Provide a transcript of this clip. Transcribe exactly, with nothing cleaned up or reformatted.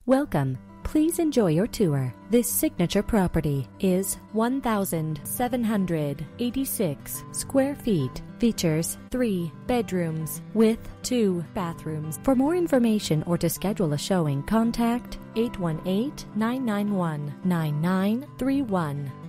Welcome. Please enjoy your tour. This signature property is one thousand seven hundred eighty-six square feet. Features three bedrooms with two bathrooms. For more information or to schedule a showing, contact eight one eight, nine nine one, nine nine three one.